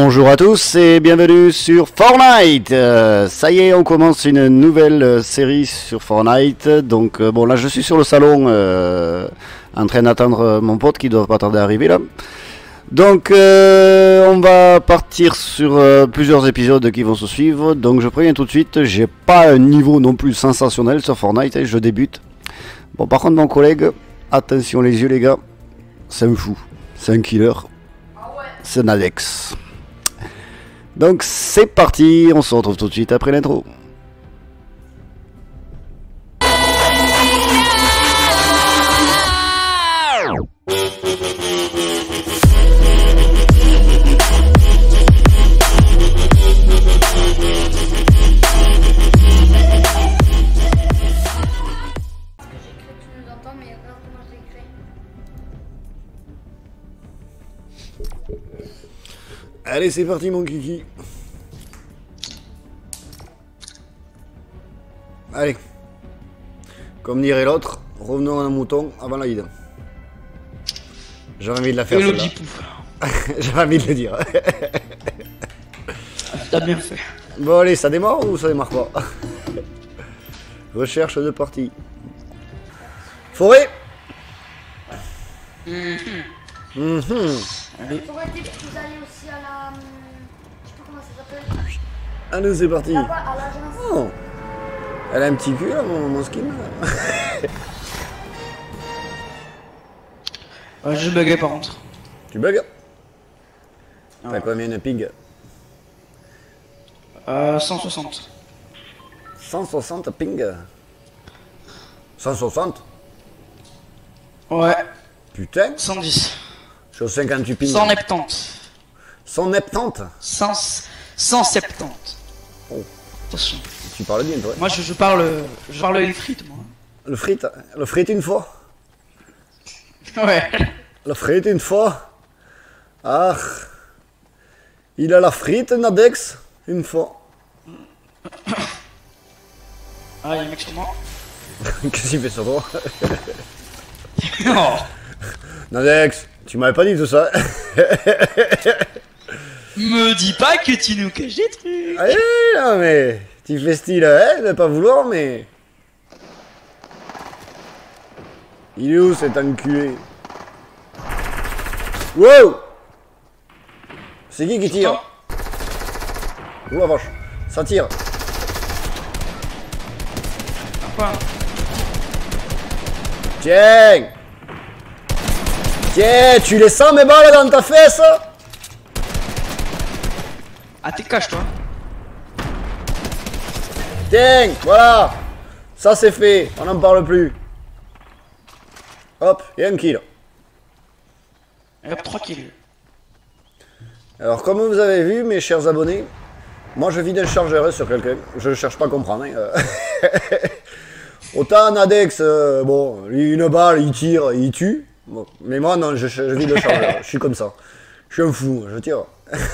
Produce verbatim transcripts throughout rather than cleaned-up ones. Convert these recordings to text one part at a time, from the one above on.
Bonjour à tous et bienvenue sur Fortnite. euh, Ça y est, on commence une nouvelle euh, série sur Fortnite. Donc euh, bon, là je suis sur le salon euh, en train d'attendre euh, mon pote qui doit pas tarder à arriver là. Donc euh, on va partir sur euh, plusieurs épisodes qui vont se suivre. Donc je préviens tout de suite, j'ai pas un niveau non plus sensationnel sur Fortnite, hein, je débute. Bon, par contre mon collègue, attention les yeux les gars, c'est un fou, c'est un killer. C'est Nadex. Donc c'est parti, on se retrouve tout de suite après l'intro. Allez, c'est parti mon kiki. Allez. Comme dirait l'autre, revenons à un mouton avant la guide. J'avais envie de la faire celle-là. J'avais envie de le dire. T'as bien fait. Bon allez, ça démarre ou ça démarre pas? Recherche de partie. Forêt. Mhm. Mhm. Allez. J'aurais dit que vous allez aussi à la... Je sais pas comment ça s'appelle. Allez, c'est parti. Là-bas, à l'agence. Oh. Elle a un petit cul là, mon, mon skin. Ouais, je buguais par contre. Tu bugs? Ah. T'as combien de ping? Euh, cent soixante. cent soixante ping. cent soixante? Ouais, Putain. cent dix. Je suis au cinquante-huit ping. cent soixante-dix. cent quatre-vingt-dix. cent, cent soixante-dix. Oh. Attention. Tu parles bien toi. Moi je, je parle je parle les frites moi. Le frite, le frite une fois. Ouais. Le frite une fois. Ah. Il a la frite, Nadex, une fois. Ah, y'a un mec sur moi. Qu'est-ce qu'il fait sur toi? Oh. Nadex, tu m'avais pas dit tout ça. Me dis pas que tu nous caches des trucs. Allez, non mais, tu fais style, hein, de pas vouloir, mais... Il est où cet enculé? Wow! C'est qui qui tire? Ouh la vache, ça tire. Quoi? Tiens! Tiens, tu les sens mes balles dans ta fesse? Ah, t'es cache toi. Tiens, voilà! Ça c'est fait, on n'en parle plus. Hop, et un kill. Et hop, trois kills. Alors comme vous avez vu mes chers abonnés, moi je vide un chargeur sur quelqu'un, je ne cherche pas à comprendre. Hein. Autant Nadex, euh, bon, lui, une balle, il tire, il tue. Bon, mais moi non, je, je vide le chargeur, je suis comme ça. Je suis un fou, je tire.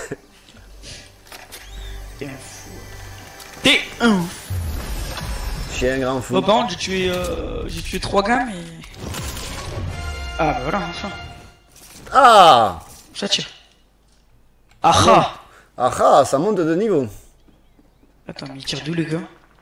T'es un fou. T'es un fou. Je suis un grand fou. Bon, par contre, j'ai tué, euh, j'ai tué trois gars, mais... Ah, bah voilà, enfin. Ah! Ça tire. Ah ah. Ah ah, ça monte de niveau. Attends, mais il tire d'où, les gars?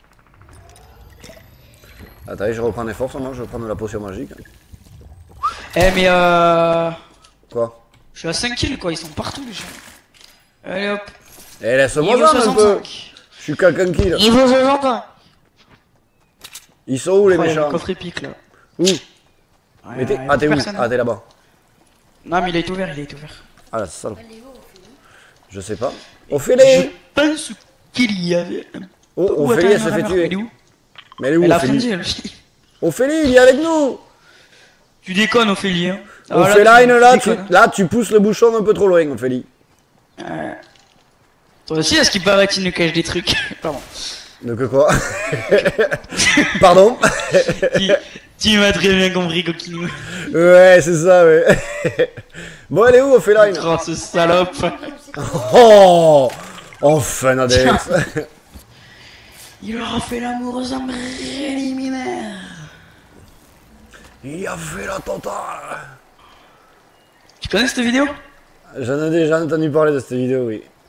Attends, je reprends des forces, moi, je vais prendre la potion magique. Eh, mais euh... Quoi? Je suis à cinq kills, quoi, ils sont partout, les gens. Allez, hop. Eh, laisse-moi Niveau ça un peu. soixante-cinq. Je suis quelqu'un qui là. Niveau soixante-cinq. Ils sont où les Oh, il y a méchants? le coffre épique, là. Où? Ouais, Mais t'es... y a Ah, t'es où? personne. Ah, t'es là-bas. Non, mais il est ouvert, il est ouvert. Ah, là, c'est ça. Elle est où, Ophélie? Je sais pas. Je Ophélie! pense qu'il y avait... Oh, Ouh, Ophélie, elle attends, se fait elle tuer. est où? Mais elle est où, Elle a Ophélie? frenzy, elle aussi. Ophélie, viens avec nous! Tu déconnes, Ophélie, hein. Ah, là, Ophélie, tu- là, tu tu, déconnes. là, tu pousses le bouchon un peu trop loin, Ophélie. Euh, Toi aussi, est-ce qu'il paraît que tu nous caches des trucs? Pardon. Donc quoi? Pardon? tu tu m'as très bien compris, coquinou. Ouais, c'est ça, ouais. Bon, elle est où, Ophélie? Grosse salope. Oh! Enfin, Nadex. Il aura fait l'amour aux âmes préliminaires. Il a fait la totale. Tu connais cette vidéo? J'en ai déjà entendu parler de cette vidéo, oui.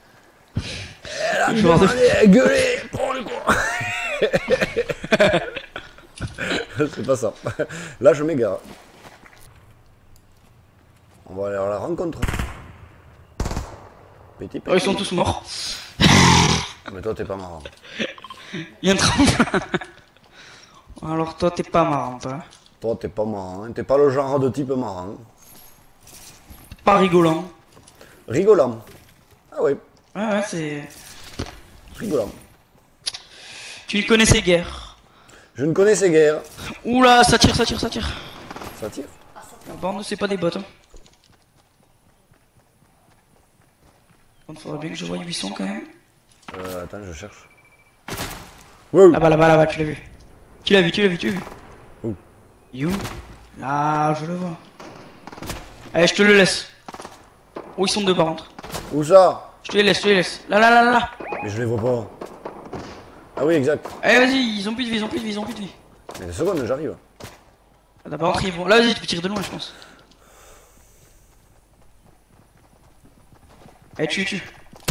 Elle a Le joueur de- demandé à gueuler. Prends le quoi. C'est pas ça. Là, je m'égare. On va aller à la rencontre. Petit, petit. Oh, ils sont tous morts. Mais toi, t'es pas marrant. Il y a un tremplin. Alors toi t'es pas marrant toi. Toi, t'es pas marrant. Hein. T'es pas le genre de type marrant. Pas rigolant. Rigolant. Ah oui, Ouais ouais c'est... rigolant. Tu y connaissais guère. Je ne connaissais guère. Oula ça tire ça tire ça tire. Ça tire. La bande c'est pas des bots hein. Il faudrait bien que je voie huit cents quand même. Euh, attends, je cherche. Wow. Là-bas là-bas là-bas tu l'as vu. Tu l'as vu tu l'as vu tu l'as vu. Où? You. Là je le vois. Allez je te le laisse. Oh ils sont deux par contre. Où ça? Je te les laisse je te les laisse. Là là là là là. Mais je les vois pas. Ah oui, exact. Allez vas-y ils ont plus de vie ils ont plus de vie ils ont plus de vie. Mais deux secondes, j'arrive. Ah, d'abord ils vont... Là vas-y tu peux tirer de loin je pense. Allez tue tue.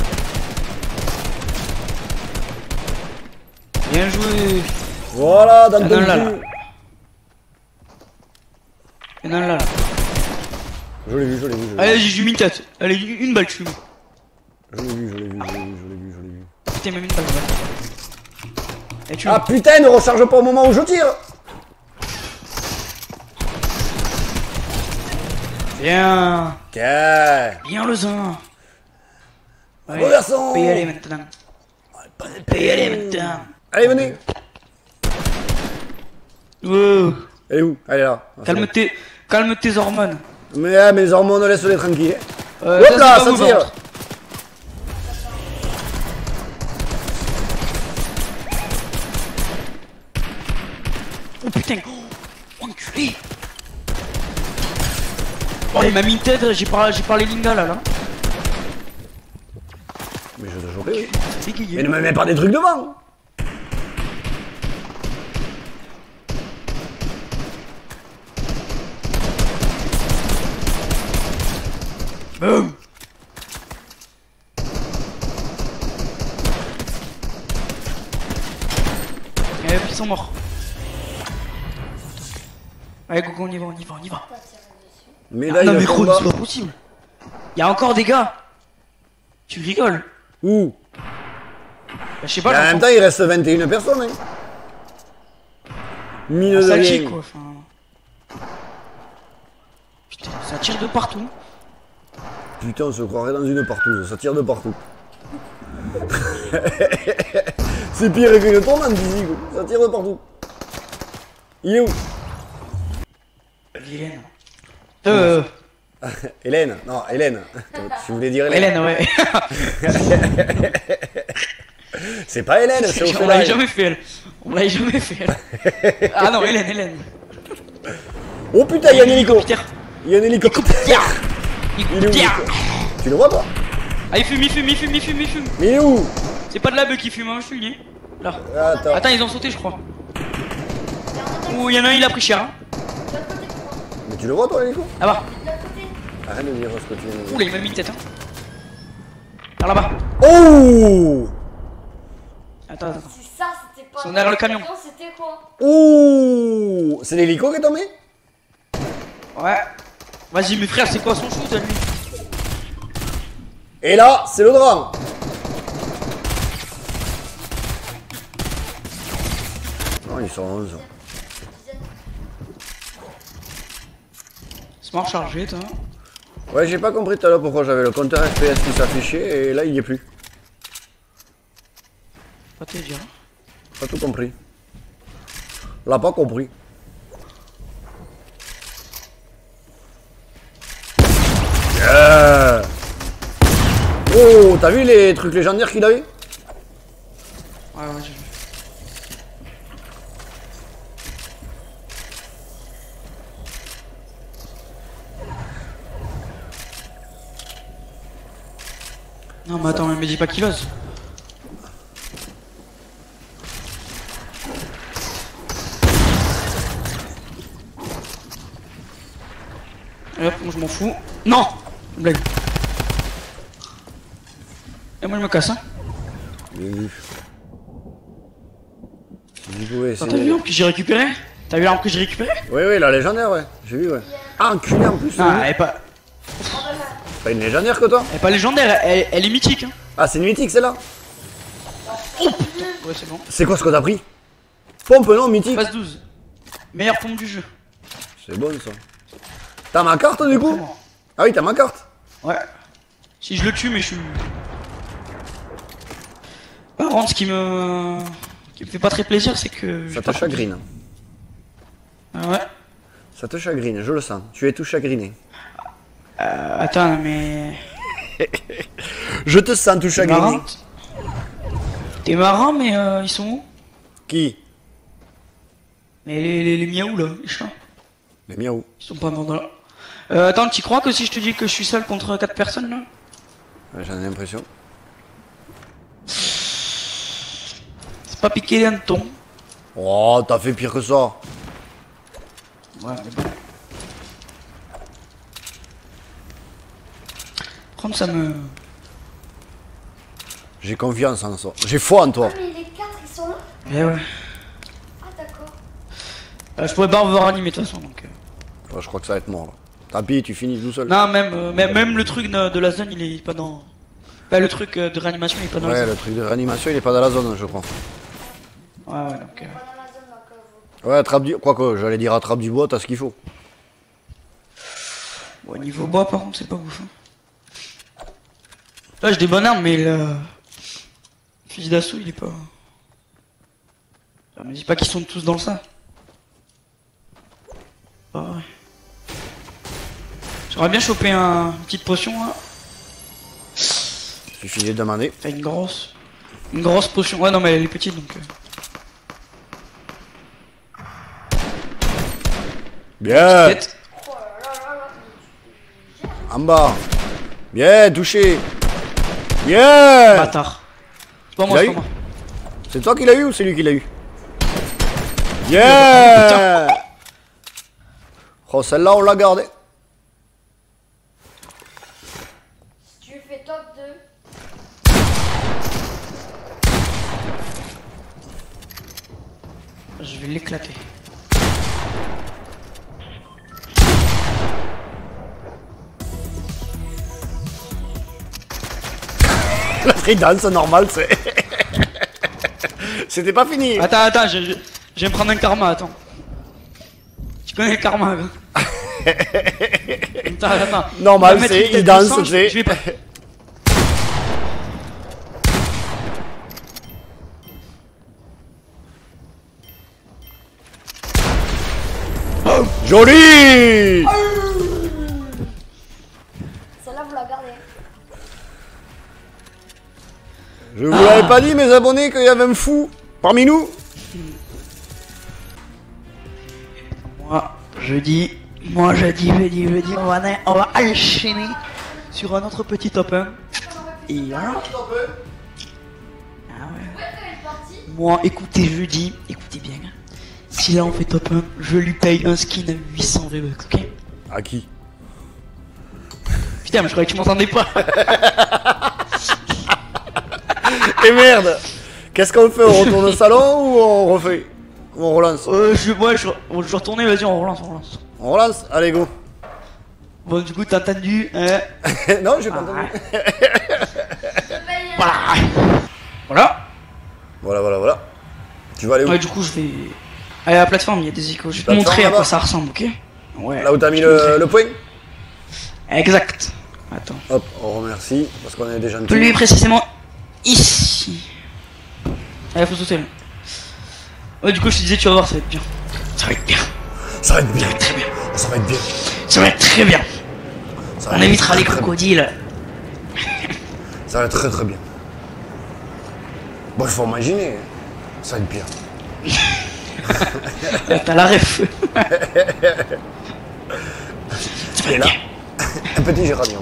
Bien joué. Voilà, dans Ah, ton non, là, cul. là. Il y en a un là là. Je l'ai vu, je l'ai vu, je l'ai vu. Allez j'ai mis une tête. Allez une balle tue. Je l'ai vu, je l'ai vu, je l'ai vu, je l'ai vu, je l'ai vu. Putain même une balle. Allez tue. Ah putain, ne recharge pas au moment où je tire. Bien. Ok. Bien le zin. Bravo, garçon. Peux y aller maintenant. Peux y aller maintenant. Allez, venez. Wow. Elle est où? Elle est là. Ah, Calme tes... Calme tes hormones. Mais ah, mes hormones, laisse-les tranquilles. Euh, Hop c'est là, pas ça vous, tire. par contre. Oh putain. Oh, enculé. Oh il m'a mis une tête, j'ai parlé, j'ai parlé Linga là là. Mais je te choper, oui. C'est Mais ne me mets pas des trucs devant. Boum. Et puis ils sont morts. Allez Gogo on y va, on y va, on y va. Mais Ah, là, non il mais y a gros, combat. c'est pas possible. Il y a encore des gars. Tu rigoles. Où? Bah, je sais Mais en pas, même j'entends temps, il reste vingt et une personnes. Hein. Mine un de sachet rien. quoi. Enfin... Putain, ça tire de partout. Putain, on se croirait dans une partouze. Ça tire de partout. C'est pire qu'une tournante ici, quoi. Ça tire de partout. Il est où? Hélène. Euh... Hélène. Non, Hélène. Tu voulais dire Hélène. Hélène, ouais. C'est pas Hélène, c'est On Ophélie. l'a jamais fait, elle. On l'a jamais fait, elle. Ah non, Hélène, Hélène. Oh putain, il y a un hélico. Hélicoptère. Il y a un hélicoptère. Il est où? Hélicoptère. Tu le vois pas? Ah, il fume, il fume, il fume, il fume, il fume. Mais il est où? C'est pas de la bœuf qui fume, hein, je suis lié. Là. Attends. Attends, ils ont sauté, je crois. Ouh, il y en a un, il a pris cher. Hein. De l'autre côté, quoi. Mais tu le vois toi, l'hélico? Là-bas. De l'autre côté. Arrête de dire ce que tu viens de dire. Ouh, là, il m'a mis une tête. Hein. Par là-bas. Oh! Si Attends, attends. ça, c'était pas. Ils sont derrière le camion. C'était quoi? Oh! C'est l'hélico qui est tombé? Ouais. Vas-y, mes frères, c'est quoi son shoot à lui? Et là, c'est le drame. Non, ils sont onze. Smart chargé, toi. Ouais, j'ai pas compris tout à l'heure pourquoi j'avais le compteur F P S qui s'affichait et là il y est plus. Pas te dire. Pas tout compris. L'a pas compris. Yeah. Oh, t'as vu les trucs légendaires qu'il avait? Ouais, ouais, j'ai vu. Non mais attends, mais me dis pas qu'il ose. Allez hop, moi je m'en fous. Non! Blague. Et moi je me casse hein. Bien vu. Vous pouvez T'as essayer. vu l'arme que j'ai récupéré? T'as vu l'arme que j'ai récupéré? Oui, oui, la légendaire, ouais. J'ai vu, ouais. Ah, enculé en plus. Non, oui. elle est pas, T'as une légendaire que toi? elle est pas légendaire, elle, elle est mythique hein. Ah, c'est une mythique celle-là? Ouais c'est bon. C'est quoi ce que t'as pris? Pompe, non, mythique? Phase douze. Meilleure pompe du jeu. C'est bon ça. T'as ma carte du coup? Vraiment. Ah oui, t'as ma carte. Ouais. Si je le tue mais je suis... Par contre ce qui me... qui me fait pas très plaisir c'est que... Ça te chagrine. Ah ouais. Ça te chagrine, je le sens. Tu es tout chagriné. Euh, attends mais... Je te sens tout T'es chagriné. marrant. T'es marrant mais euh, ils sont où? Qui? Mais les, les, les miaou là, les chats. Les miaou. Ils sont pas morts là. Euh, attends, tu crois que si je te dis que je suis seul contre quatre personnes là? Ouais, j'en ai l'impression. C'est pas piqué les hannetons. Oh, t'as fait pire que ça. Ouais, mais bon. Par contre, ça me... J'ai confiance en ça. J'ai foi en toi. Ah, mais les quatre ils sont là. Eh ouais. Ah, d'accord. Euh, je pourrais pas revoir animer de toute façon donc... euh. Ouais, je crois que ça va être mort là. Tant pis, tu finis tout seul. Non, même, euh, même, même le truc de, de la zone, il est pas dans... Bah, le truc euh, de réanimation, il est pas dans la Ouais, zone. le truc de réanimation, il est pas dans la zone, je crois. Ouais, ouais, donc... euh. Pas dans la zone, donc euh, vous- Ouais, attrape du... Quoique, j'allais dire attrape du bois, t'as ce qu'il faut. Ouais, niveau bois, par contre, c'est pas ouf. Hein. Là, j'ai des bonnes armes, mais le... le fusil d'assaut, il est pas... Ça me dis pas qu'ils sont tous dans le ça. Ah ouais. J'aurais bien chopé un... une petite potion, là. Suffit de demander. T'as une grosse... Une grosse potion. Ouais, non, mais elle est petite, donc... euh. Bien. Tête. Oh là là là là. En bas. Bien, touché. Bien. Bâtard. C'est pas moi, Il a c'est pas eu moi. C'est toi qui l'as eu ou c'est lui qui l'a eu? Bien. Oh, celle-là, on l'a gardée. Si tu fais top deux. Je vais l'éclater. La free dance, normal, c'est. C'était pas fini. Attends, attends, je, je, je vais me prendre un karma, attends. Tu connais le karma, gars. Attends, attends. Normal, On va mettre c'est- une tête il de danse, sang, je- c'est- Je vais pas. Joli. Celle-là, vous la gardez. Je vous l'avais pas dit, mes abonnés, qu'il y avait un fou parmi nous. Moi, je dis, moi je dis, je dis, je dis, on va, on va enchaîner sur un autre petit top un. Et voilà. Ah ouais. Moi, écoutez, je dis, écoutez bien. hein. Si là on fait top un, je lui paye un skin à huit cents V-Bucks, ok? À qui? Putain, mais je croyais que tu m'entendais pas. Et merde. Qu'est-ce qu'on fait? On retourne au salon ou on refait? Ou on relance? Euh, je, ouais, je, je vais retourner, vas-y, on relance, on relance. On relance? Allez, go. Bon, du coup, t'as entendu, hein? Non, j'ai pas entendu. Voilà. Voilà. Voilà, voilà, voilà. Tu vas aller où? Ouais, du coup, je vais. Allez, à la plateforme, il y a des icônes. Je vais te Plateforme, montrer à là-bas. quoi ça ressemble, ok? Ouais. Là où t'as mis je te montrerai. le, le point? Exact. Attends. Hop, on remercie, parce qu'on est des gentils. Plus précisément ici. Allez, faut sauter là. Ouais, du coup, je te disais, tu vas voir, ça va être bien. Ça va être bien. Ça va être bien. Très bien. Ça va être bien. Ça va être très bien. Ça va On être évitera très, les très bien. crocodiles. Ça va être très très bien. Bon, il faut imaginer. Ça va être bien. T'as la ref. Et là, un petit géranium.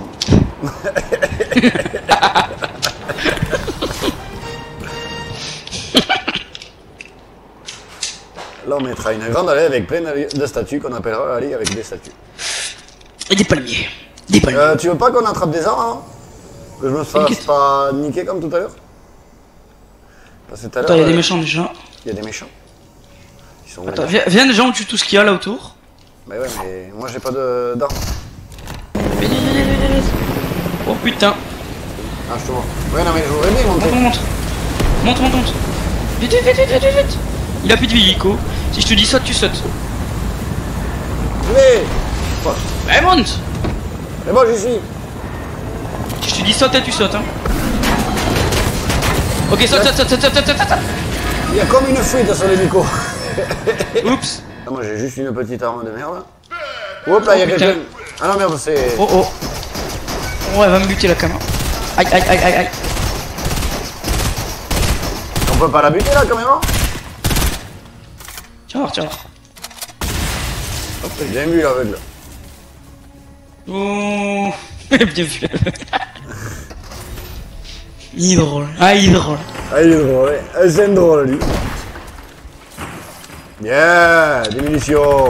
Là, on mettra une grande allée avec plein de statues qu'on appellera allée avec des statues. Et des palmiers. Des palmiers. Euh, tu veux pas qu'on attrape des arbres? Hein? Que je me fasse pas niquer comme tout à l'heure. Parce que tout à l'heure. Attends, il y a des euh, méchants déjà. Il y a des méchants. Ils sont Attends, méchants. viens, viens déjà, on tue tout ce qu'il y a là autour. Bah ouais, mais moi j'ai pas de d'armes. Vite, vite, vite, vite, vite. Oh putain. Ah, je te vois. Ouais, non, mais je voudrais bien monter. Monte, monte. Monte, monte, monte. Vite, vite, vite, vite, vite, vite. Il a plus de vie, Ico. Si je te dis saute, tu sautes. Mais. Eh, monte. Mais bon, j'y suis. Si je te dis saute, tu sautes, hein. Ok, saute, saute, saute, saute, saute, saute, saute. Il y a comme une fuite sur les micros. Oups. Ah, moi j'ai juste une petite arme de merde. Hop là, il y a Oh, putain. quelqu'un. Ah non, merde, c'est. Oh, oh. Oh, elle va me buter la caméra. Aïe, aïe, aïe, aïe, aïe. On peut pas la buter la caméra? Tiens, voir, tiens. voir. Hop, j'ai bien vu l'aveugle. Oh. Bien vu. Il est drôle. Ah, il est drôle. Ah, il est drôle, ouais. Ah, c'est drôle, lui. Bien, des munitions.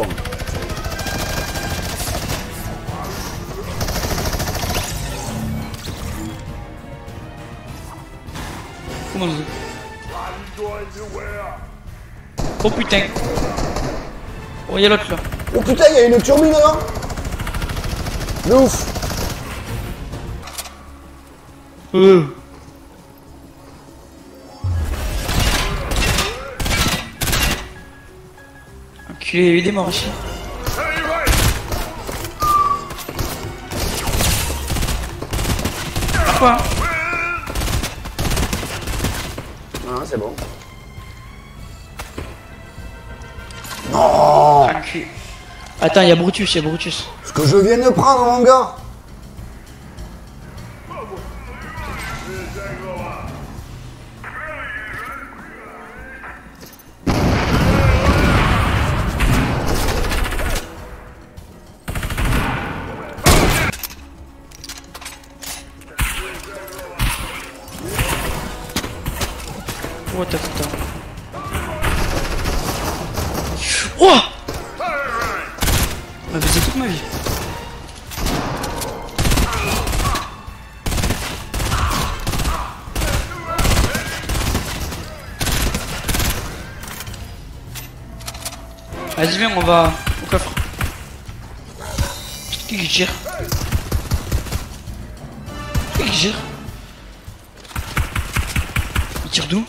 Comment je... Oh putain. Oh, y'a l'autre là. Oh putain, il y a une turbine là. De ouf. Euh. Enculé, il est mort ici. Ah quoi? Ah, c'est bon. Non. Enculé. Attends, y'a Brutus, y'a Brutus. Ce que je viens de prendre, mon gars. Oh, t'as putain. Oh! On m'a baisé toute ma vie. Vas-y, viens, on va au coffre. Qui qui tire? Qui qui tire? Il tire d'où?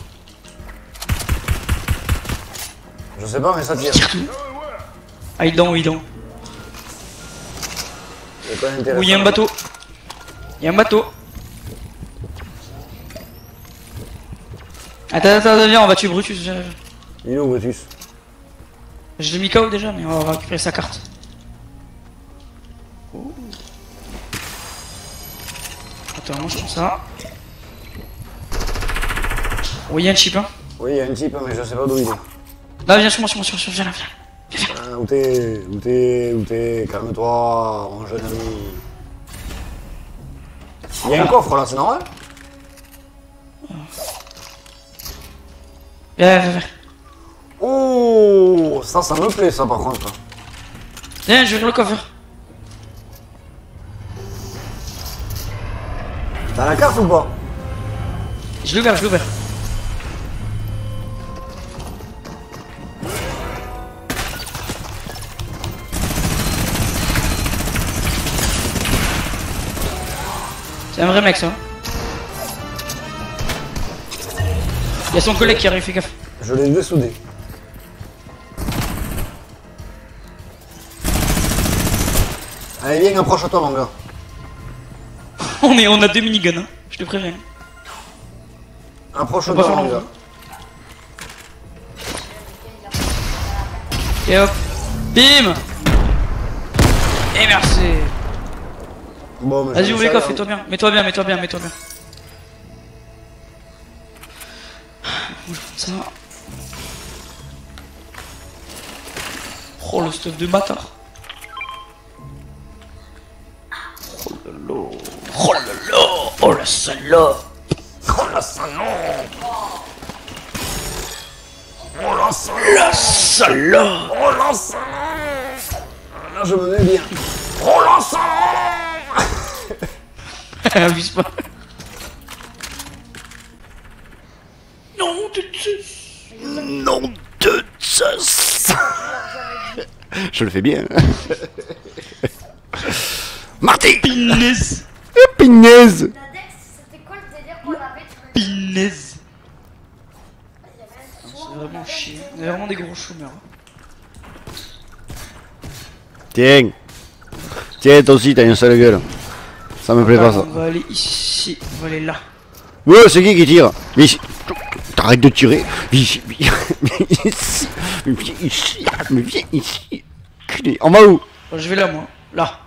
Je sais pas, mais ça tire. Il tire d'où? Ah, il est dans, il est dans. C'est pas intéressant. Oh, il y a un bateau. Il y a un bateau. Attends, attends, attends, viens, on va tuer Brutus. viens, viens. Il est où, Brutus? Je l'ai mis K O déjà, mais on va récupérer sa carte. Oh. Attends, mange comme ça. Oh, il y a un chip, hein. Oui, il y a un type, mais je sais pas d'où il est. Là, viens sur moi, sur moi, sur moi, sur moi, viens là, viens. Viens, viens. Ah, où t'es? Où t'es? Où t'es? Calme-toi, mon jeune ami. Il y a un coffre là, c'est normal? Viens, viens, viens. Oh, ça, ça me plaît, ça, par contre. Viens, je vais ouvrir le coffre. T'as la carte ou pas? Je l'ai ouvert, je l'ai ouvert. C'est un vrai mec, ça. Il y a son collègue qui arrive, fais gaffe. Je l'ai dessoudé. Allez, viens, approche-toi, mon gars. On, est, on a deux miniguns, hein. Je te préviens. On va Approche-toi, pas faire mon l'envoi. gars. Et hop. Bim. Et merci. Bon, mais Vas-y, je ouvre les sais, coffres, hein. mets-toi bien. Mets-toi bien, mets-toi bien, mets-toi bien. Bouge comme ça. Oh, le stuff de bâtard. Oh là là. Oh là là. Oh la salope. Oh la salope! Oh la salope! La salope. Oh la salope! Là, je me mets bien. Oh la salope! Abuse pas. Non de Zeus. Je le fais bien. Marty. Pinaise. Pinaise. La Dex, c'était quoi le délire qu'on avait sur le. Pinaise. Il y avait un C'est soir, vraiment on avait chier. un On est vraiment des gros chômeurs. Tiens. Tiens, toi aussi, t'as une sale gueule. Ça me plaît pas ça. On va aller ici. On va aller là. Ouais, c'est qui qui tire? Viens ici. T'arrêtes de tirer. Viens ici. Viens ici. Mais viens ici. Mais viens ici. Culé. En bas où? Je vais là, moi. Là.